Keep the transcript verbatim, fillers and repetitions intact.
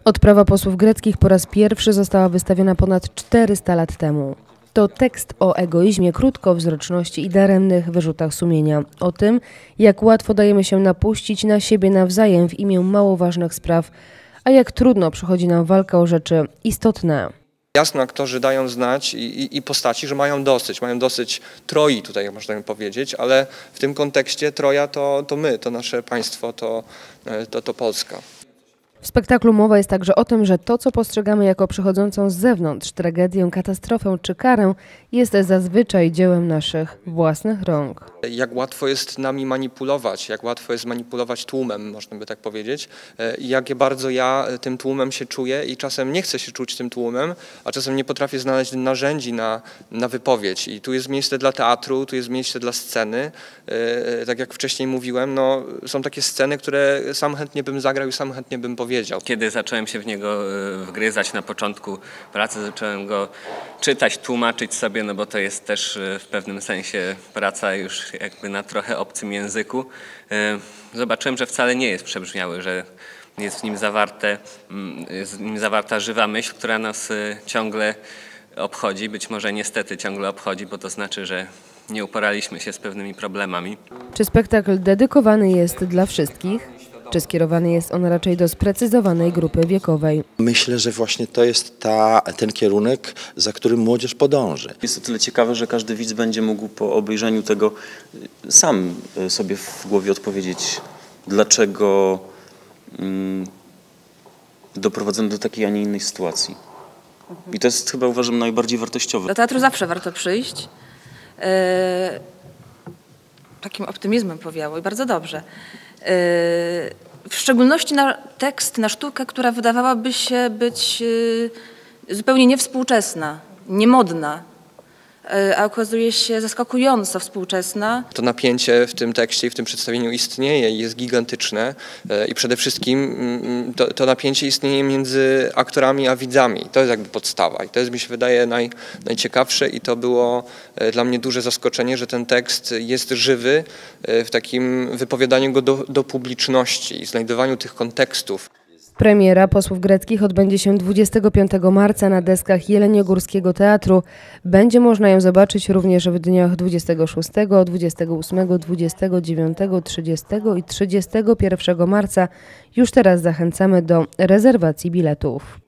Odprawa posłów greckich po raz pierwszy została wystawiona ponad czterysta lat temu. To tekst o egoizmie, krótkowzroczności i daremnych wyrzutach sumienia. O tym, jak łatwo dajemy się napuścić na siebie nawzajem w imię mało ważnych spraw, a jak trudno przychodzi nam walka o rzeczy istotne. Jasno, aktorzy dają znać i, i, i postaci, że mają dosyć, mają dosyć Troi tutaj, można powiedzieć, ale w tym kontekście Troja to, to my, to nasze państwo, to, to, to Polska. W spektaklu mowa jest także o tym, że to, co postrzegamy jako przychodzącą z zewnątrz tragedię, katastrofę czy karę, jest zazwyczaj dziełem naszych własnych rąk. Jak łatwo jest nami manipulować, jak łatwo jest manipulować tłumem, można by tak powiedzieć, i jak bardzo ja tym tłumem się czuję i czasem nie chcę się czuć tym tłumem, a czasem nie potrafię znaleźć narzędzi na, na wypowiedź. I tu jest miejsce dla teatru, tu jest miejsce dla sceny. Tak jak wcześniej mówiłem, no, są takie sceny, które sam chętnie bym zagrał i sam chętnie bym powiedział. Kiedy zacząłem się w niego wgryzać na początku pracy, zacząłem go czytać, tłumaczyć sobie, no bo to jest też w pewnym sensie praca już jakby na trochę obcym języku. Zobaczyłem, że wcale nie jest przebrzmiały, że jest w nim zawarte, jest w nim zawarta żywa myśl, która nas ciągle obchodzi, być może niestety ciągle obchodzi, bo to znaczy, że nie uporaliśmy się z pewnymi problemami. Czy spektakl dedykowany jest dla wszystkich? Czy skierowany jest on raczej do sprecyzowanej grupy wiekowej? Myślę, że właśnie to jest ta, ten kierunek, za którym młodzież podąży. Jest to tyle ciekawe, że każdy widz będzie mógł po obejrzeniu tego sam sobie w głowie odpowiedzieć, dlaczego mm, doprowadzono do takiej, a nie innej sytuacji. I to jest chyba, uważam, najbardziej wartościowe. Do teatru zawsze warto przyjść. Yy, takim optymizmem powiało i bardzo dobrze. W szczególności na tekst, na sztukę, która wydawałaby się być zupełnie niewspółczesna, niemodna, a okazuje się zaskakująco współczesna. To napięcie w tym tekście i w tym przedstawieniu istnieje i jest gigantyczne i przede wszystkim to, to napięcie istnieje między aktorami a widzami. To jest jakby podstawa i to jest, mi się wydaje, naj, najciekawsze i to było dla mnie duże zaskoczenie, że ten tekst jest żywy w takim wypowiadaniu go do, do publiczności i znajdowaniu tych kontekstów. Premiera posłów greckich odbędzie się dwudziestego piątego marca na deskach Jeleniogórskiego Teatru. Będzie można ją zobaczyć również w dniach dwudziestego szóstego, dwudziestego ósmego, dwudziestego dziewiątego, trzydziestego i trzydziestego pierwszego marca. Już teraz zachęcamy do rezerwacji biletów.